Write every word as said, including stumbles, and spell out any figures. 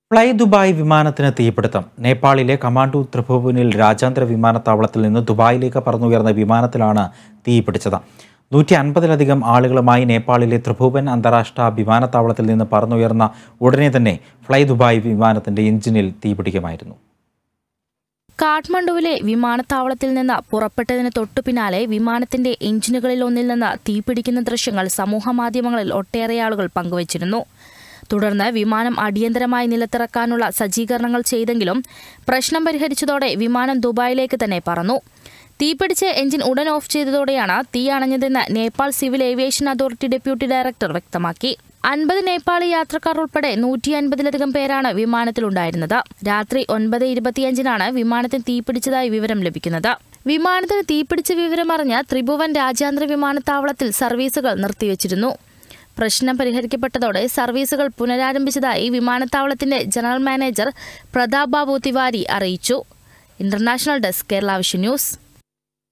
Fly Dubai വിമാനത്തിന് തീപിടുത്തം. നേപ്പാളിലെ കമാൻഡു ത്രിഭുവനിൽ രാജ്യാന്തര വിമാനത്താവളത്തിൽ നിന്ന് ദുബായിലേക്ക് പറന്നുയർന്ന വിമാനത്തിലാണ് തീപിടിച്ചത്. നൂറ്റി അൻപതിലധികം ആളുകളുമായി നേപ്പാളിലെ ത്രിഭുവൻ അന്താരാഷ്ട്ര വിമാനത്താവളത്തിൽ നിന്ന് പറന്നുയർന്ന ഉടനെ തന്നെ ഫ്ലൈ ദുബായ് വിമാനത്തിന്റെ എഞ്ചിനിൽ തീപിടിക്കുമായിരുന്നു. കാഠ്മണ്ഡുവിലെ വിമാനത്താവളത്തിൽ നിന്ന് പുറപ്പെട്ടതിന് തൊട്ടു പിന്നാലെ വിമാനത്തിന്റെ എഞ്ചിനുകളിൽ ഒന്നിൽ നിന്ന് തീപിടിക്കുന്ന ദൃശ്യങ്ങൾ സമൂഹമാധ്യമങ്ങളിൽ ഒട്ടേറെ ആളുകൾ പങ്കുവച്ചിരുന്നു. തുടർന്ന് വിമാനം അടിയന്തരമായി നിലത്തിറക്കാനുള്ള സജ്ജീകരണങ്ങൾ ചെയ്തെങ്കിലും പ്രശ്നം പരിഹരിച്ചതോടെ വിമാനം ദുബായിലേക്ക് തന്നെ പറന്നു. തീപിടിച്ച് എഞ്ചിൻ ഉടൻ ഓഫ് ചെയ്തതോടെയാണ് തീ അണഞ്ഞതെന്ന് Nepal civil aviation authority deputy director വ്യക്തമാക്കി. അൻപത് നേപ്പാളി യാത്രക്കാർ ഉൾപ്പെടെ നൂറ്റി അൻപതിലധികം പേരാണ് വിമാനത്തിലുണ്ടായിരുന്നത്. രാത്രി ഒൻപത് ഇരുപത്തിയഞ്ചിനാണ് വിമാനത്തിന് തീപിടിച്ചതായി വിവരം ലഭിക്കുന്നത്. വിമാനത്തിന് തീപിടിച്ച വിവരമറിഞ്ഞ് ത്രിഭുവൻ രാജ്യാന്തര വിമാനത്താവളത്തിൽ സർവീസുകൾ നിർത്തിവച്ചിരുന്നു. പ്രശ്നം പരിഹരിക്കപ്പെട്ടതോടെ സർവീസുകൾ പുനരാരംഭിച്ചതായി വിമാനത്താവളത്തിന്റെ ജനറൽ മാനേജർ പ്രതാപ് ബാബു തിവാരി അറിയിച്ചു. International desk, Kerala vision news.